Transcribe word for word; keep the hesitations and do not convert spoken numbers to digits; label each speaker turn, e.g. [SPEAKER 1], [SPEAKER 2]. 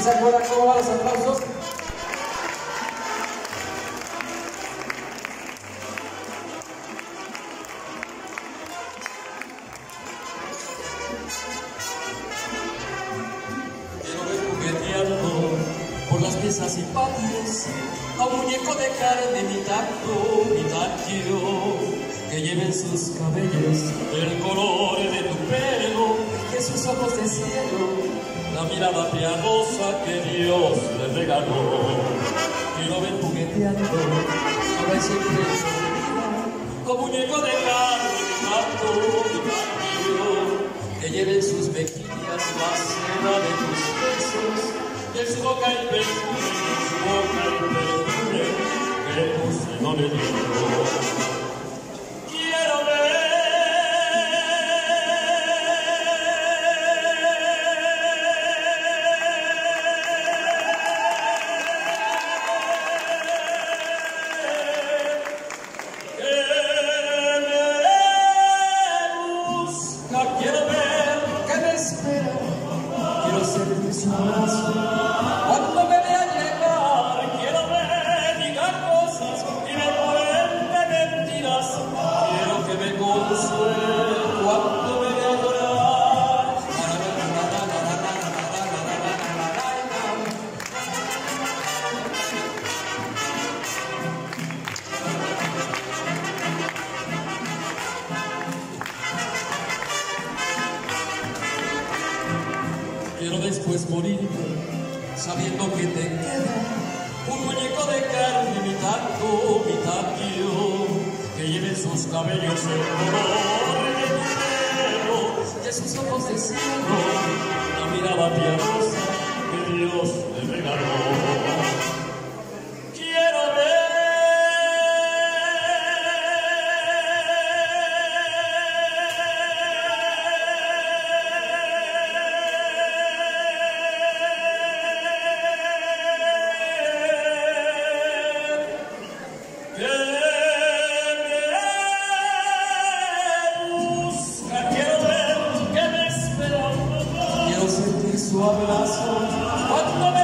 [SPEAKER 1] se acuerdan cómo van los aplausos?
[SPEAKER 2] Quiero ver jugueteando por las piezas y patios a un muñeco de carne mitad tú, mitad yo, que lleven sus cabellos el color de tu pelo, que sus ojos de cielo, la mirada piadosa que Dios le regaló. Quiero ver jugueteando sobre ese pecho como muñeco de carne mitad tú, mitad yo, que lleven sus mejillas la seda de tus besos, y en su boca el perfume, en su boca el perfume que tu seno me dio. Quiero ver quiero ver que me espera, quiero sentir su abrazo cuando me vea llegar, quiero ver diga cosas y me cuente mentiras, quiero que me consuele cuando me vea llorar. Quiero después morirme sabiendo que te queda un muñeco de carne, mitad tú, mitad yo, que lleve sus cabellos el color de tu pelo, de sus ojos de cielo, la mirada piadosa que Dios le regaló. Quiero ver sentir su abrazo cuando me